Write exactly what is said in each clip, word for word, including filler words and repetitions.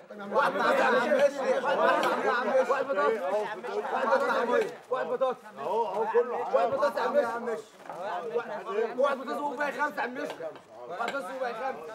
واحد بطاطس يا عم مشري، واحد بطاطس، واحد بطاطس اهو اهو كله واحد بطاطس يا عم مشري، واحد بطاطس وباقي خمسه يا عم مشري، واحد بطاطس وباقي خمسه.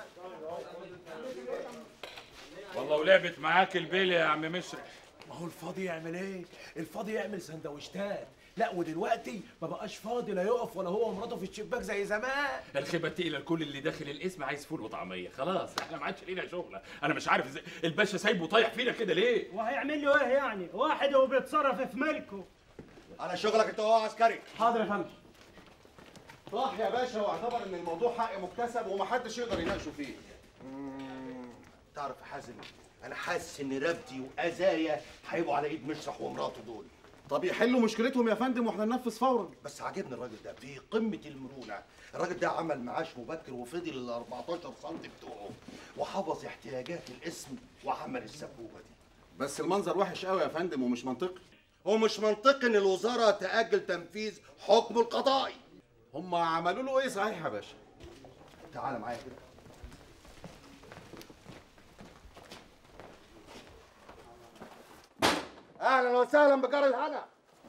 والله ولعبت معاك البيلة يا عم مشري. ما هو الفاضي يعمل ايه؟ الفاضي يعمل سندوتشات، لا ودلوقتي ما بقاش فاضي لا يقف ولا هو ومراته في الشباك زي زمان. الخيبه تقيله لكل اللي داخل الاسم عايز فول وطعميه، خلاص احنا ما عادش لينا شغله. انا مش عارف ازاي الباشا سايبه طايح فينا كده ليه؟ وهيعمل له ايه يعني؟ واحد هو بيتصرف في ملكه. على شغلك انت وهو عسكري. حاضر يا فندم. صح يا باشا، واعتبر ان الموضوع حق مكتسب ومحدش يقدر يناقشه فيه. تعرف يا حازم، انا حاسس ان رفدي واذايا هيبقوا على ايد مشرح ومراته دول. طب يحلوا مشكلتهم يا فندم واحنا ننفذ فورا. بس عاجبني الراجل ده في قمه المرونه. الراجل ده عمل معاش مبكر وفضل ال أربعتاشر سم بتوعه وحفظ احتياجات الاسم وعمل السبوبه دي. بس المنظر وحش قوي يا فندم ومش منطقي. هو مش منطقي ان الوزاره تاجل تنفيذ حكمه القضائي. هم عملوا له ايه صحيح يا باشا؟ تعال معايا كده. اهلا وسهلا بجار الهنا.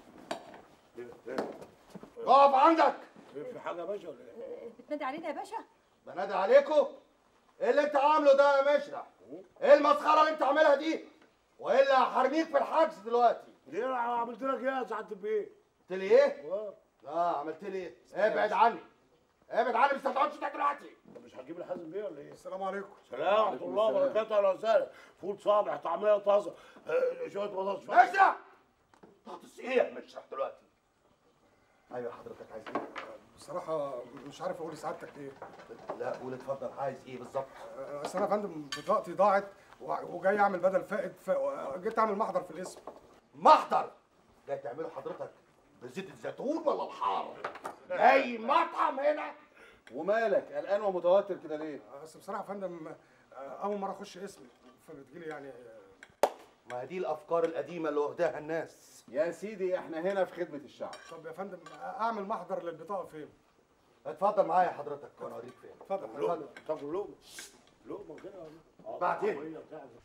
اقف عندك. في حاجه يا باشا ولا ايه؟ بتنادي علينا يا باشا؟ بنادي عليكم؟ ايه اللي انت عامله ده يا مشرح؟ ايه المسخره اللي انت عاملها دي؟ والا هحرميك في الحجز دلوقتي. ليه انا عملت لك ايه يا سعاده البيه؟ قلت لي ايه؟ اه عملت لي ايه؟ ابعد عني. ابعد عني، مش هتقعدش ده دلوقتي. انت مش هتجيب الحازم بيه ولا ايه؟ السلام عليكم. سلام ورحمه الله وبركاته. اهلا وسهلا. فول صابح، طعميه طازه، آه، شويه بطاطس. مشرح! بطاطس ايه يا مشرح دلوقتي؟ ايوه حضرتك عايز ايه؟ بصراحة مش عارف أقول لسعادتك إيه. لا قول اتفضل، عايز إيه بالظبط؟ أصل أنا يا فندم بطاقتي ضاعت وجاي أعمل بدل فائد، فجيت أعمل محضر في الاسم. محضر؟ جاي تعمله حضرتك بزيت الزيتون ولا بحار؟ أي مطعم هنا؟ ومالك قلقان ومتوتر كده ليه؟ أصل بصراحة يا فندم أول مرة أخش اسمي فبتجيلي يعني. ما دي الأفكار القديمة اللي واخداها الناس. يا سيدي احنا هنا في خدمة الشعب. طب يا فندم أعمل محضر للبطاقة فين؟ اتفضل معايا حضرتك وأنا أوريك فين. اتفضل لقمة. طب لقمة. لقمة كده. بعدين.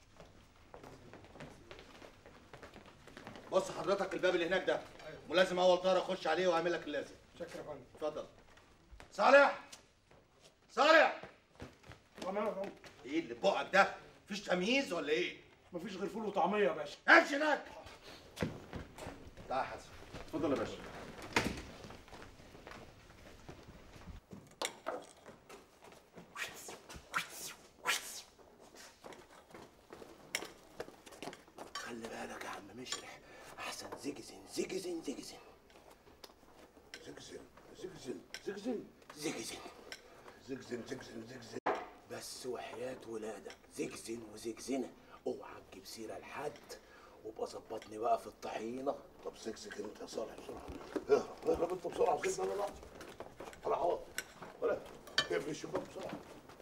بص حضرتك الباب اللي هناك ده ولازم أول طيارة أخش عليه وأعمل لك اللازم. شكرا يا فندم. اتفضل. صالح! صالح! تمام يا فندم. إيه اللي بقك ده؟ مفيش تمييز ولا إيه؟ مفيش غير فول وطعميه يا باشا. امشي هناك. تعال يا حسن. اتفضل يا باشا. خلي بالك يا عم مشرح، احسن زجزن زجزن زجزن زجزن زجزن زجزن زجزن زجزن زجزن زجزن بس وحياة ولادك زجزن وزجزنة، اوعى تجيب سيرة لحد وابقى ظبطني بقى في الطحينة. طب سكسك انت يا صالح بسرعه. اهرب اهرب انت بسرعه. سيبنا انا لحظه. طلع عوض ولا اقفل الشباك بسرعه.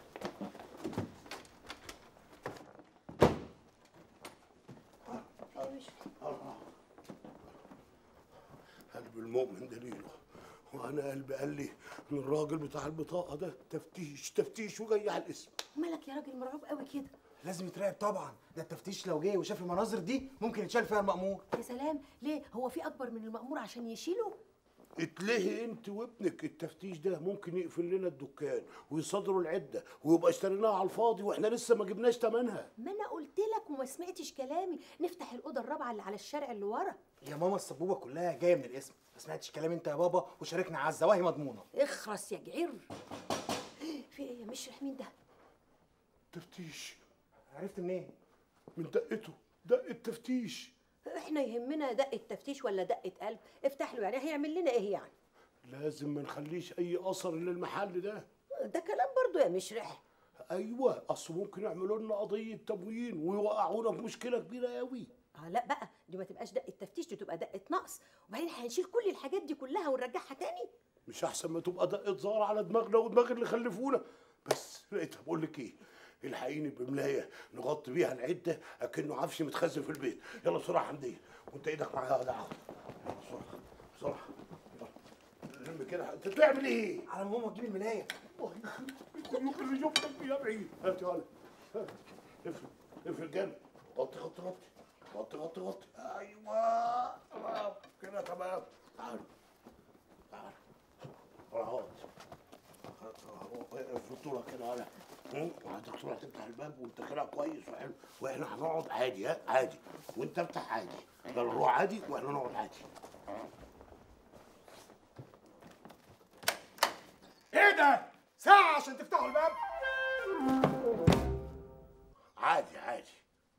قلب المؤمن دليله، وانا قلبي قال لي ان الراجل بتاع البطاقه ده تفتيش تفتيش وجاي على الاسم. مالك يا راجل مرعوب قوي كده؟ لازم يتراقب طبعا، ده التفتيش لو جه وشاف المناظر دي ممكن يتشال فيها المأمور. يا سلام، ليه؟ هو في اكبر من المأمور عشان يشيله؟ اتلهي انت وابنك، التفتيش ده ممكن يقفل لنا الدكان ويصدروا العده ويبقى اشتريناها على الفاضي واحنا لسه ما جبناش ثمنها. ما انا قلت لك وما سمعتش كلامي، نفتح الاوضه الرابعه اللي على الشارع اللي ورا. يا ماما السبوبه كلها جايه من الاسم، ما سمعتش كلام انت يا بابا وشاركنا عزه وهي مضمونه. اخرس يا جعير. في ايه يا مشرح؟ مين ده؟ تفتيش. عرفت منين؟ من دقته، دق التفتيش. احنا يهمنا دقه تفتيش ولا دقه قلب؟ افتح له، يعني هيعمل لنا ايه يعني؟ لازم ما نخليش اي اثر للمحل ده. ده كلام برضو يا مشرح. ايوه، اصل ممكن يعملوا لنا قضيه تموين ويوقعونا في مشكله كبيره قوي. اه لا بقى، دي ما تبقاش دقه تفتيش، دي تبقى دقه نقص، وبعدين هنشيل كل الحاجات دي كلها ونرجعها تاني. مش احسن ما تبقى دقه زار على دماغنا ودماغ اللي خلفونا؟ بس لقيتها بقول لك ايه، الحقيني بملايه نغطي بيها العده اكنه عفش متخزن في البيت. يلا بسرعه حمديه، وانت ايدك معايا يا دعوه. يلا بسرعه بسرعه. يلا لم كده. انت بتعمل ايه؟ على ما ماما تجيب الملايه. الكيوك اللي شفتك فيها بعيد. هات يا ولد، هات. افرد افرد جامد. غطي غطي غطي غطي غطي غطي ايوه تمام كده تمام. تعالوا تعالوا اقعد الفطوره كده على الدكتور هتفتح الباب وانت كده كويس وحلو واحنا هنقعد عادي. ها عادي وانت افتح عادي. يلا روح عادي واحنا نقعد عادي. ايه ده؟ ساعة عشان تفتحوا الباب؟ عادي عادي.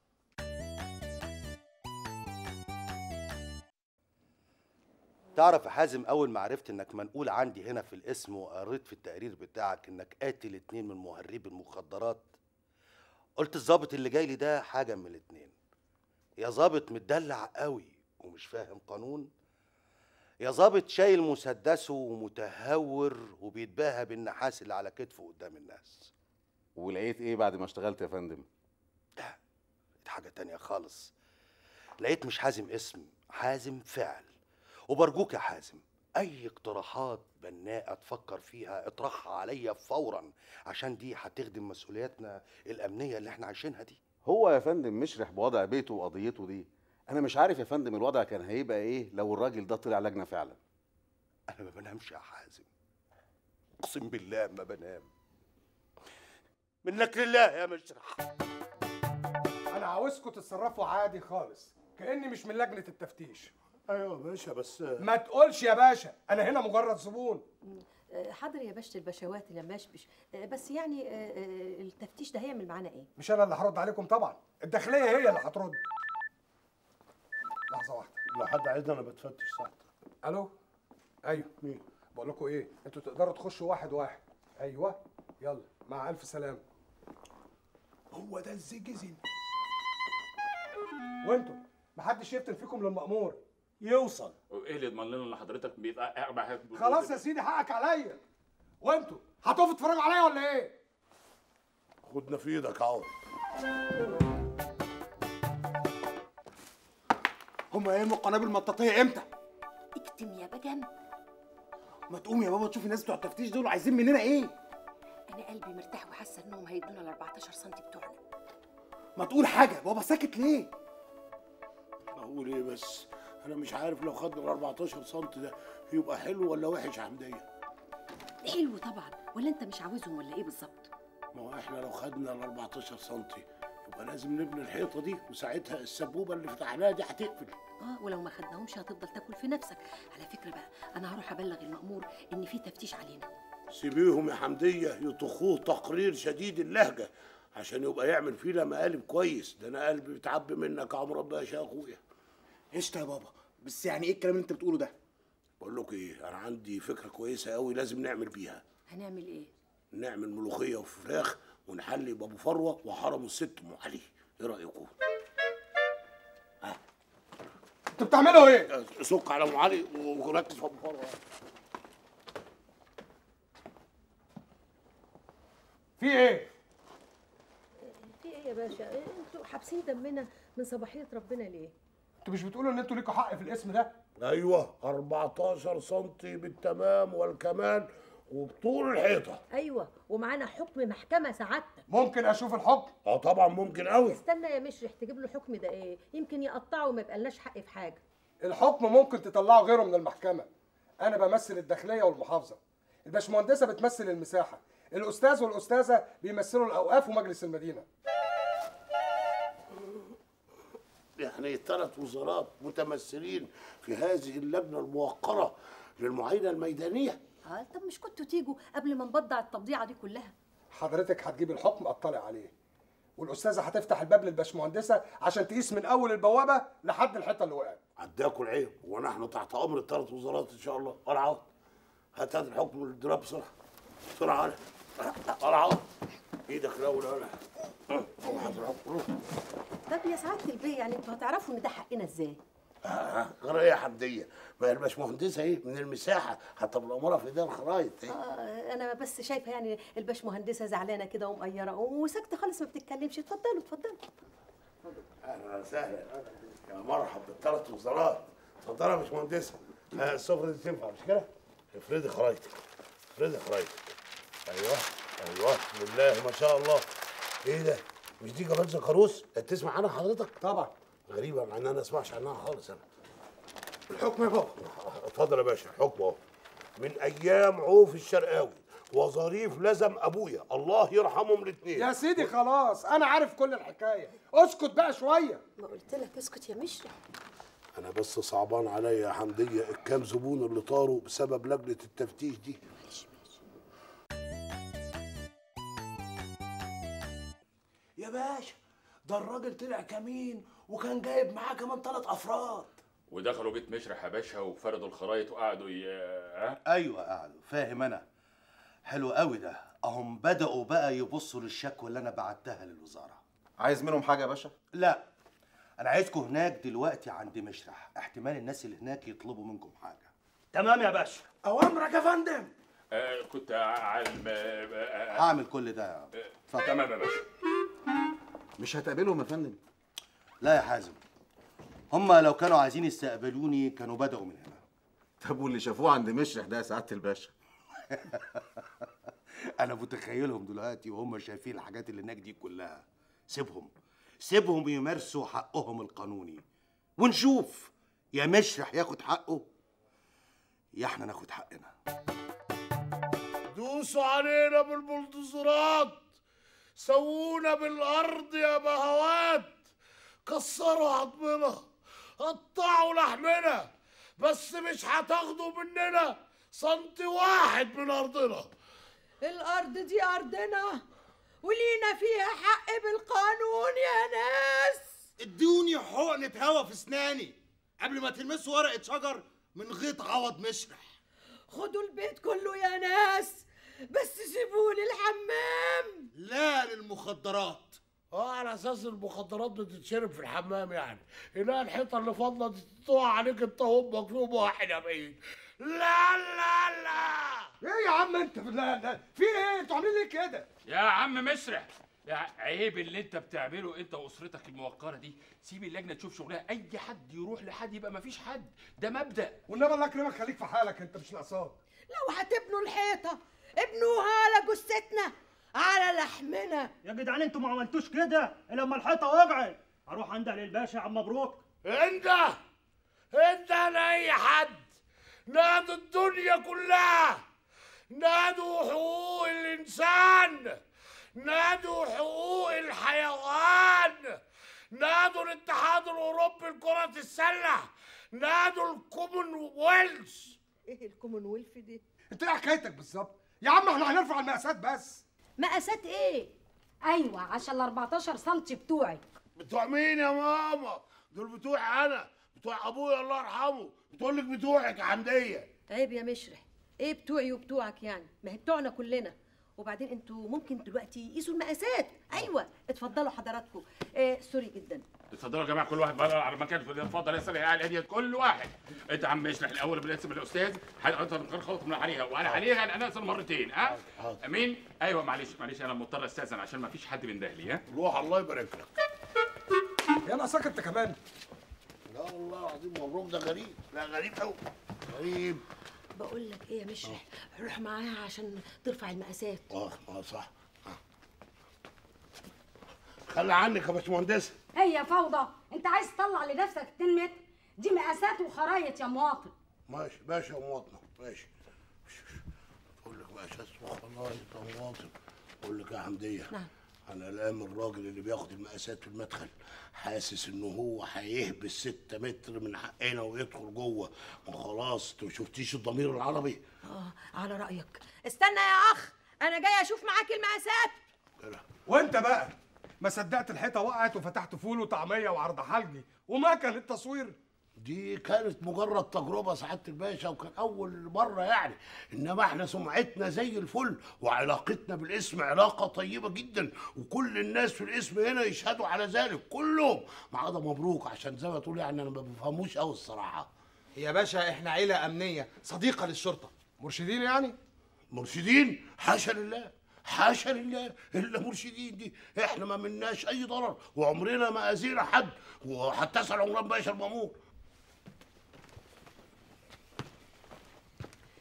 تعرف يا حازم، اول ما عرفت انك منقول عندي هنا في القسم وقريت في التقرير بتاعك انك قاتل اتنين من مهربي المخدرات، قلت الظابط اللي جاي لي ده حاجه من الاتنين: يا ظابط متدلع قوي ومش فاهم قانون، يا ظابط شايل مسدسه ومتهور وبيتباهى بالنحاس اللي على كتفه قدام الناس. ولقيت ايه بعد ما اشتغلت يا فندم؟ لا، لقيت حاجه تانية خالص. لقيت مش حازم اسم، حازم فعل. وبرجوك يا حازم، اي اقتراحات بناءه تفكر فيها اطرحها عليا فورا، عشان دي هتخدم مسؤولياتنا الامنيه اللي احنا عايشينها دي. هو يا فندم مشرح بوضع بيته وقضيته دي. انا مش عارف يا فندم الوضع كان هيبقى ايه لو الراجل ده طلع لجنه فعلا. انا ما بنامش يا حازم، اقسم بالله ما بنام. منك لله يا مشرح. انا عاوزكم تتصرفوا عادي خالص كاني مش من لجنه التفتيش. ايوه يا باشا بس ما تقولش يا باشا، انا هنا مجرد زبون. حاضر يا باشا البشوات لما اشبش، بس يعني التفتيش ده هيعمل معانا ايه؟ مش انا اللي هرد عليكم طبعا، الداخليه هي اللي هترد. لحظه واحده. لو حد عايزني انا بتفتش ساعتك. الو. ايوه. مين؟ بقول لكم ايه، انتوا تقدروا تخشوا واحد واحد. ايوه يلا مع الف سلامه. هو ده الزجزن. وانتوا محدش يفتن فيكم للمأمور يوصل. ايه اللي يضمن لنا ان حضرتك بيبقى خلاص يا سيدي حقك عليا. وانتوا هتقفوا تتفرجوا عليا ولا ايه؟ خدنا في ايدك اهو. هما هيرموا القنابل المطاطيه امتى؟ اكتم يا بجم. ما تقوم يا بابا تشوف الناس بتوع التفتيش دول عايزين مننا ايه؟ انا قلبي مرتاح وحاسه انهم هيدونا ال أربعتاشر سم بتوعنا. ما تقول حاجه بابا، ساكت ليه؟ اقول ايه بس؟ انا مش عارف لو خدنا ال أربعتاشر سم ده يبقى حلو ولا وحش يا حمديه؟ حلو طبعا، ولا انت مش عاوزهم ولا ايه بالظبط؟ ما هو احنا لو خدنا ال أربعتاشر سم يبقى لازم نبني الحيطه دي، وساعتها السبوبه اللي فتحناها دي هتقفل. اه ولو ما خدناهمش هتفضل تاكل في نفسك. على فكره بقى، انا هروح ابلغ المأمور ان في تفتيش علينا. سيبيهم يا حمديه يطخوه تقرير شديد اللهجه عشان يبقى يعمل فينا مقالب كويس. ده انا قلبي بيتعب منك يا عمرو باشا يا اخويا. قشطه يا بابا، بس يعني ايه الكلام اللي انت بتقوله ده؟ بقول لك ايه، انا عندي فكره كويسه قوي لازم نعمل بيها. هنعمل ايه؟ نعمل ملوخيه وفراخ ونحلي بابو فروه وحرمه الست ام علي. ايه رايكم؟ ها انتوا بتعملوا ايه؟ سك على ام علي وركز في ابو فروه. في ايه؟ في ايه يا باشا؟ انتوا حابسين دمنا من صباحيه ربنا ليه؟ انتوا مش بتقولوا ان انتوا ليكوا حق في الاسم ده؟ ايوه أربعتاشر سم بالتمام والكمال وبطول الحيطه. ايوه ومعانا حكم محكمه سعادتك. ممكن اشوف الحكم؟ اه طبعا ممكن قوي. استنى يا مشرح تجيب له حكم ده ايه؟ يمكن يقطعه وما يبقالناش حق في حاجه. الحكم ممكن تطلعه غيره من المحكمه. انا بمثل الداخليه والمحافظه، الباشمهندسه بتمثل المساحه، الاستاذ والاستاذه بيمثلوا الاوقاف ومجلس المدينه. يعني ثلاث وزارات متمثلين في هذه اللجنه الموقره للمعاينه الميدانيه. اه طب مش كنتوا تيجوا قبل ما نبضع التبضيعه دي كلها؟ حضرتك هتجيب الحكم اطلع عليه، والاستاذه هتفتح الباب للباشمهندسه عشان تقيس من اول البوابه لحد الحته اللي وقعت. عداكوا العيب ونحن تحت امر الثلاث وزارات ان شاء الله. ارعى هات هات الحكم من الدولاب بسرعه بسرعه. انا ارعى ايدك الاول. انا هات الحكم. طب يا سعاده البيه، يعني انتوا هتعرفوا ان ده حقنا ازاي؟ اه غير ايه يا حمديه؟ ما هي الباشمهندسه ايه من المساحه حتى بالاماره في ايديها الخرايط. ايه اه انا بس شايفه يعني الباشمهندسه زعلانه كده ومقيره وساكته خالص ما بتتكلمش. اتفضلوا اتفضلوا. اهلا وسهلا يا مرحب بالثلاث وزارات. اتفضلي يا باشمهندسه. السفره دي تنفع مش كده؟ افردي خرايطك افردي خرايطك. ايوه ايوه بسم الله ما شاء الله. ايه ده؟ مش دي جواز زكروس؟ تسمع عنها حضرتك؟ طبعا. غريبه مع ان انا ما اسمعش عنها خالص. انا الحكم يا بابا. اتفضل يا باشا، الحكم اهو. من ايام عوف الشرقاوي وظريف لزم ابويا، الله يرحمهم الاثنين. يا سيدي خلاص انا عارف كل الحكايه، اسكت بقى شويه. ما قلت لك اسكت يا مشرح. انا بس صعبان عليا يا حمديه الكام زبون اللي طاروا بسبب لجنه التفتيش دي. ماشي ماشي. يا باشا ده الراجل طلع كمين وكان جايب معاه كمان ثلاث افراد. ودخلوا بيت مشرح يا باشا وفردوا الخرايط وقعدوا ي... ها؟ ايوه قعدوا، فاهم انا. حلو قوي ده. اهم بدأوا بقى يبصوا للشكوى اللي انا بعتها للوزاره. عايز منهم حاجه يا باشا؟ لا، انا عايزكم هناك دلوقتي عند مشرح، احتمال الناس اللي هناك يطلبوا منكم حاجه. تمام يا باشا. اوامرك يا فندم. آه كنت علم آه هعمل كل ده. آه تمام يا باشا. مش هتقابلهم يا فندم؟ لا يا حازم، هما لو كانوا عايزين يستقبلوني كانوا بدأوا من هنا. طب واللي شافوه عند مشرح ده يا سعاده الباشا؟ انا متخيلهم دلوقتي وهم شايفين الحاجات اللي هناك دي كلها. سيبهم سيبهم يمارسوا حقهم القانوني ونشوف، يا مشرح ياخد حقه يا احنا ناخد حقنا. دوسوا علينا بالبلدوزرات، سوونا بالارض يا بهوات، كسروا عظمنا، قطعوا لحمنا، بس مش هتاخدوا مننا سنتي واحد من ارضنا. الارض دي ارضنا ولينا فيها حق بالقانون يا ناس. ادوني حقنة هوا في اسناني قبل ما تلمسوا ورقة شجر من غيط عوض مشرح. خدوا البيت كله يا ناس، بس سيبولي الحمام. لا للمخدرات. اه على اساس المخدرات بتتشرب في الحمام يعني. هنا الحيطه اللي فاضله دي تقع عليك انت وامك في يوم واحد يا بعيد. لا لا لا. ايه يا عم انت؟ لا لا في ايه؟ انتوا عاملين ليه كده؟ يا عم مشرح، يا عيب اللي انت بتعمله انت واسرتك الموقره دي. سيب اللجنه تشوف شغلها، اي حد يروح لحد يبقى مفيش حد، ده مبدأ. والنبي الله يكرمك خليك في حالك، انت مش ناقصاك. لو هتبنوا الحيطه ابنوها على جثتنا، على لحمنا. يا جدعان انتوا ما عملتوش كده الا لما الحيطه وقعت. اروح انده للباشا يا عم مبروك. انت انت لاي حد، نادوا الدنيا كلها، نادوا حقوق الانسان، نادوا حقوق الحيوان، نادوا الاتحاد الاوروبي لكرة السلة، نادوا الكومن ويلث. ايه الكومن ويلث دي؟ انت ايه حكايتك بالظبط؟ يا عم احنا هنرفع المقاسات بس. مقاسات ايه؟ ايوه عشان ال أربعتاشر سنتي بتوعك. بتوع مين يا ماما؟ دول بتوعي انا، بتوع ابويا الله يرحمه. بتقول لك بتوعك يا حمديه. عيب يا مشرح، ايه بتوعي وبتوعك يعني؟ ما هي بتوعنا كلنا. وبعدين انتوا ممكن دلوقتي قيسوا المقاسات. ايوه اتفضلوا حضراتكم. آه سوري جدا. اتفضلوا يا جماعه كل واحد بره على مكانه. اتفضل يا سلام على الهديه كل واحد. انت عم اشرح الاول بالاسم الاستاذ، انت غير خلط من عليها وانا عليها انا اصلا مرتين. ها امين. ايوه معلش معلش انا مضطر استاذن عشان ما فيش حد من دهلي. ها روح الله يبارك لك. يا ناقصاك انت كمان. لا والله العظيم مبروك، ده غريب. لا غريب قوي غريب. بقول لك ايه يا مشرح، روح معاها عشان ترفع المقاسات. اه اه صح. آه. خلي عنك يا باشمهندسه. هي فوضى، انت عايز تطلع لنفسك اتنين متر؟ دي مقاسات وخرايط يا مواطن. ماشي ماشي يا مواطنه ماشي. بقول لك بقى اسمه خرايط يا مواطن. بقول لك يا حمديه. نعم. انا قلقان الراجل اللي بياخد المقاسات في المدخل، حاسس انه هو هيهبس ستة متر من حقنا ويدخل جوه. ما خلاص انت ما شفتيش الضمير العربي؟ اه على رايك. استنى يا اخ، انا جاي اشوف معاك المقاسات. وانت بقى ما صدقت الحيطه وقعت وفتحت فول وطعميه وعرض حلجي وما كان التصوير؟ دي كانت مجرد تجربة سعادة الباشا، وكان أول مرة يعني. إنما إحنا سمعتنا زي الفل، وعلاقتنا بالاسم علاقة طيبة جدا، وكل الناس في الاسم هنا يشهدوا على ذلك كلهم، ما عدا مبروك عشان زي ما تقول يعني أنا ما بفهموش أوي الصراحة. يا باشا إحنا عيلة أمنية صديقة للشرطة. مرشدين يعني؟ مرشدين؟ حاشا لله حاشا لله، الا مرشدين دي احنا ما مناش اي ضرر، وعمرنا ما اذينا حد، وحتى اسال عمران باشا المامور.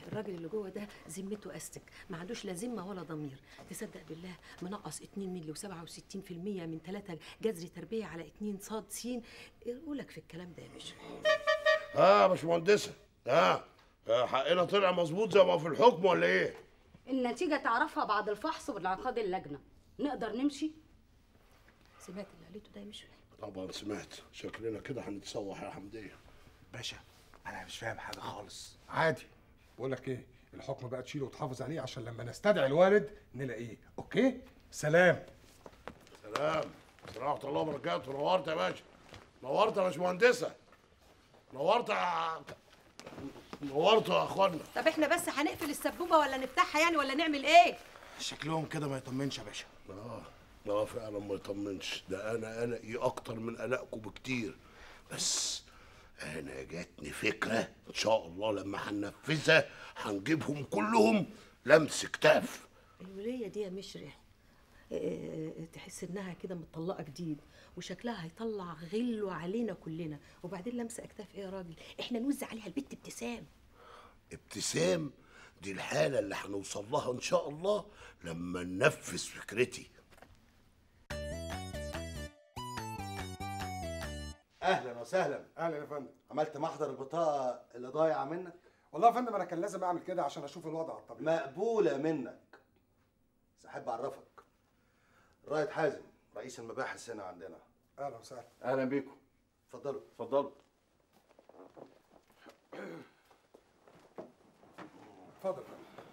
الراجل اللي جوه ده ذمته استك، ما عندوش لا ذمه ولا ضمير. تصدق بالله منقص اتنين مللي وسبعة وستين في المية من تلاتة جذر تربيه على اتنين صاد سين. ايه رايك في الكلام ده يا باشا؟ اه يا باشمهندسه، اه حقنا طلع مظبوط زي ما في الحكم ولا ايه؟ النتيجه تعرفها بعد الفحص وانعقاد اللجنه. نقدر نمشي؟ سمعت اللي قالته ده يا مشري؟ طبعا سمعت. شكلنا كده هنتسوح يا حمديه. باشا انا مش فاهم حاجه خالص. عادي. بقول لك ايه، الحكم بقى تشيله وتحافظ عليه عشان لما نستدعي الوالد نلاقيه. اوكي؟ سلام. سلام. ورحمة الله وبركاته. نورت يا باشا. نورت يا باشمهندسه. نورت يا نورت يا اخوانا. طب احنا بس هنقفل السبوبه ولا نفتحها يعني ولا نعمل ايه؟ شكلهم كده ما يطمنش يا باشا. اه لا فعلا ما يطمنش. ده انا قلقي اكتر من قلقكم بكتير. بس انا جاتني فكره ان شاء الله لما هننفذها هنجيبهم كلهم لمس كتاف. الوليه دي يا مشري اه تحس انها كده متطلقه جديد وشكلها هيطلع غله علينا كلنا. وبعدين لمس اكتاف ايه يا راجل؟ احنا نوزع عليها البت ابتسام. ابتسام دي الحاله اللي هنوصل لها ان شاء الله لما ننفذ فكرتي. اهلا وسهلا. اهلا يا فندم. عملت محضر البطاقه اللي ضايعه منك؟ والله يا فندم انا كان لازم اعمل كده عشان اشوف الوضع على الطبيعي. مقبوله منك. بس احب اعرفك رائد حازم رئيس المباحث هنا عندنا. اهلا وسهلا. اهلا بيكم. اتفضلوا. اتفضلوا. اتفضل.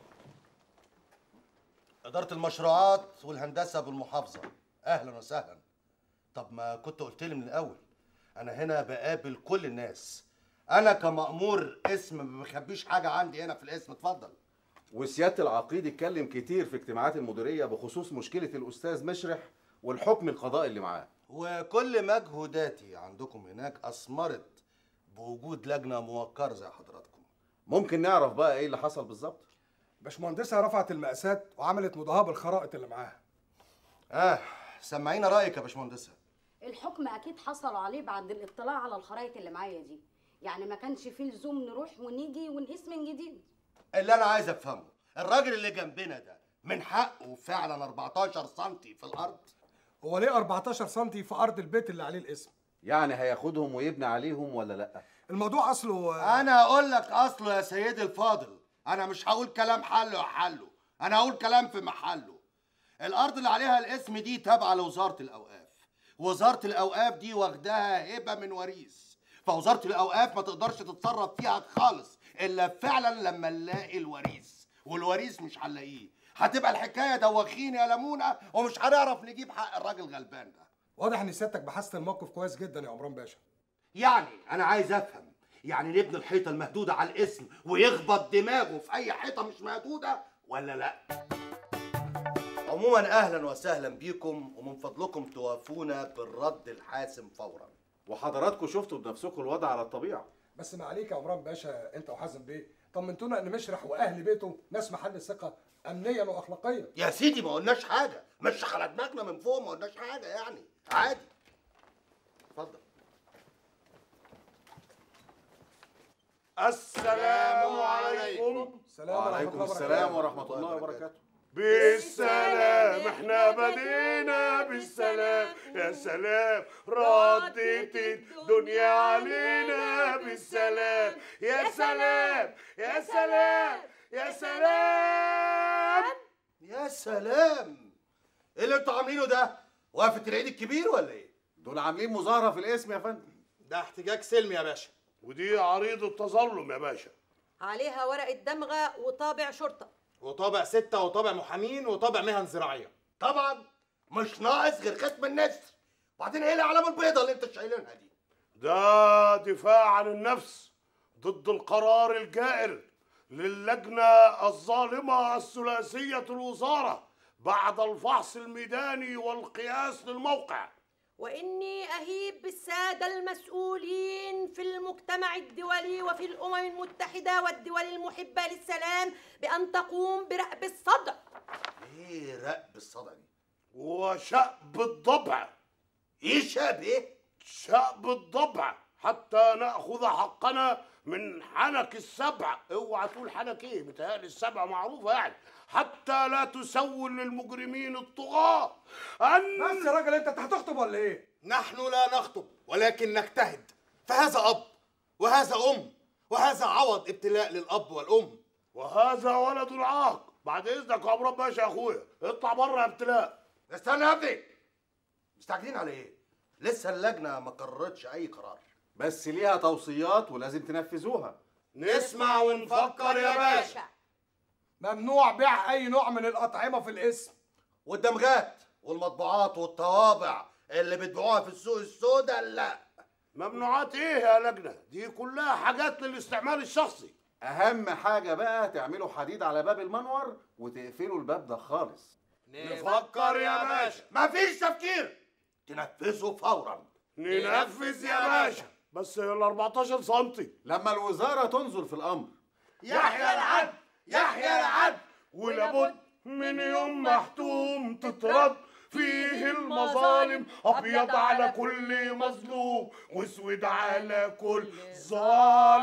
اداره المشروعات والهندسه بالمحافظه. اهلا وسهلا. طب ما كنت قلت لي من الاول؟ انا هنا بقابل كل الناس. انا كمأمور اسم ما بخبيش حاجه عندي هنا في الاسم. اتفضل. وسياده العقيد اتكلم كتير في اجتماعات المديريه بخصوص مشكله الاستاذ مشرح والحكم القضائي اللي معاه. وكل مجهوداتي عندكم هناك اثمرت بوجود لجنه موقره زي حضراتكم. ممكن نعرف بقى ايه اللي حصل بالظبط؟ باشمهندسه رفعت المقاسات وعملت مضاهاه بالخرائط اللي معاها. اه سمعينا رايك يا باشمهندسه. الحكم اكيد حصلوا عليه بعد الاطلاع على الخرايط اللي معايا دي. يعني ما كانش فيه لزوم نروح ونيجي ونقيس من جديد. اللي انا عايز افهمه الراجل اللي جنبنا ده من حقه فعلا أربعتاشر سنتي في الارض؟ هو ليه أربعتاشر سنتي في ارض البيت اللي عليه الاسم؟ يعني هياخدهم ويبني عليهم ولا لا؟ الموضوع اصله انا اقول لك اصله يا سيدي الفاضل. انا مش هقول كلام حله وحله، انا هقول كلام في محله. الارض اللي عليها الاسم دي تابعه لوزاره الاوقاف. وزاره الاوقاف دي واخداها هبه من وريث، فوزاره الاوقاف ما تقدرش تتصرف فيها خالص الا فعلا لما نلاقي الوريث، والوريث مش هنلاقيه. هتبقى الحكايه دوخين يا لمونه ومش هنعرف نجيب حق الراجل غلبان ده. واضح ان سيادتك بحثت الموقف كويس جدا يا عمران باشا. يعني انا عايز افهم، يعني نبني الحيطه المهدوده على الاسم ويخبط دماغه في اي حيطه مش مهدوده ولا لا؟ عموما اهلا وسهلا بيكم، ومن فضلكم توافونا بالرد الحاسم فورا. وحضراتكم شفتوا بنفسكم الوضع على الطبيعه. بس ما عليك يا عمران باشا انت وحازم بيه، طمنتونا ان مشرح واهل بيته ناس محل ثقه امنيا واخلاقيا. يا سيدي ما قلناش حاجه، مش على دماغنا من فوق، ما قلناش حاجه يعني عادي. اتفضل. السلام عليكم. وعليكم السلام ورحمه الله وبركاته. بالسلام احنا بدينا بالسلام، يا سلام ردت الدنيا علينا بالسلام، يا سلام يا سلام يا سلام يا سلام. ايه اللي انتوا عاملينه ده؟ وقفة العيد الكبير ولا ايه؟ دول عاملين مظاهره في الاسم يا فندم. ده احتجاج سلمي يا باشا. ودي عريضة تظلم يا باشا. عليها ورقه دمغه وطابع شرطه وطابع ستة وطابع محامين وطابع مهن زراعية. طبعا مش ناقص غير ختم النسر. وبعدين ايه العلامة البيضاء اللي انت شايلينها دي؟ ده دفاع عن النفس ضد القرار الجائر للجنة الظالمة الثلاثية الوزارة بعد الفحص الميداني والقياس للموقع. وإني أهيب بالسادة المسؤولين في المجتمع الدولي وفي الأمم المتحدة والدول المحبة للسلام بأن تقوم برأب الصدع. ايه رأب الصدع دي؟ وشأب الضبع. ايه شأب ايه؟ شأب الضبع حتى ناخذ حقنا من حنك السبع. اوعى تقول حنك ايه، متهيألي السبع معروفه يعني. حتى لا تسول للمجرمين الطغاة ان بس يا راجل انت هتخطب ولا ايه؟ نحن لا نخطب ولكن نجتهد، فهذا اب وهذا ام وهذا عوض ابتلاء للاب والام. وهذا ولد عاق. بعد اذنك يا عمران باشا يا اخويا، اطلع بره يا ابتلاء. استنى يا ابني، مستعجلين على ايه؟ لسه اللجنه ما قررتش اي قرار، بس ليها توصيات ولازم تنفذوها. نسمع ونفكر يا باشا. ممنوع بيع اي نوع من الاطعمه في الاسم، والدمغات والمطبوعات والطوابع اللي بتبيعوها في السوق السوداء لا. ممنوعات ايه يا لجنه؟ دي كلها حاجات للاستعمال الشخصي. اهم حاجه بقى تعملوا حديد على باب المنور وتقفلوا الباب ده خالص. نفكر يا باشا. مفيش تفكير، تنفذوا فورا. ننفذ يا باشا، بس ال أربعتاشر سنتي لما الوزاره تنظر في الامر. يحيى العدل يحيى العدل. ولابد من يوم محتوم تترد فيه المظالم، ابيض على كل مظلوم واسود على كل ظالم.